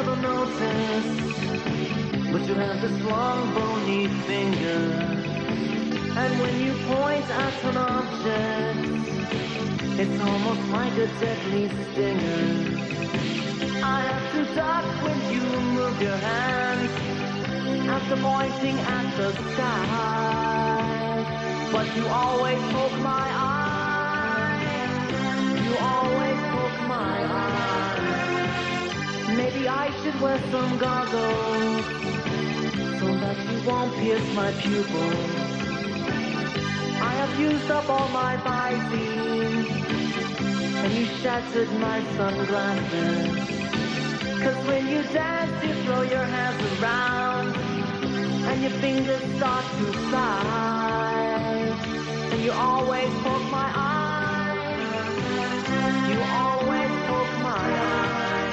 never noticed, but you have this long bony finger, and when you point at an object, it's almost like a deadly stinger. I have to duck when you move your hands after pointing at the sky, but you always poke my eye. You always poke my eye. Maybe I should wear some goggles so that you won't pierce my pupils. I have used up all my Visine, and you shattered my sunglasses. 'Cause when you dance, you throw your hands around, and your fingers start to slide, and you always poke my eye. You always poke my eye.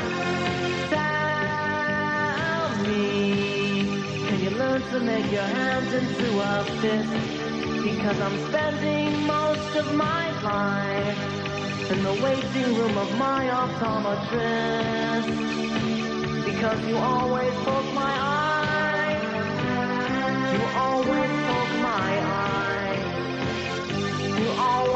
Tell me, can you learn to make your hands into a fist? Because I'm spending most of my life in the waiting room of my optometrist. Because you always poke my eye. You always poke my eye. You always